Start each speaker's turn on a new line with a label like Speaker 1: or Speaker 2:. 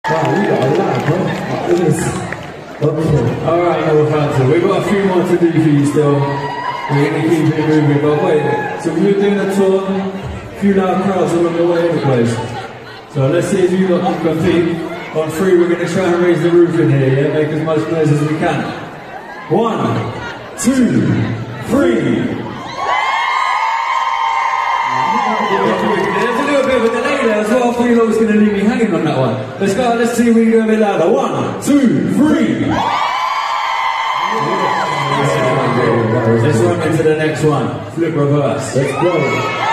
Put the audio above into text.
Speaker 1: Wow, we got a lot, bro. Look at this. Okay.
Speaker 2: Alright, Northampton, we've got a few more to do for you still. We're going to keep it moving, but wait. So we were doing a tour, a few loud crowds along the way anyways. So let's see if you lot can compete. On 3, we're going to try and raise the roof in here, yeah? Make as much noise as we can. 1, 2, 3. There's a little bit of a delay there as well. I thought you lot was going to leave me hanging on that one. Let's go, let's see if we can go a bit louder. 1, 2, 3. Let's run into the next one. Flip reverse.
Speaker 1: Let's go.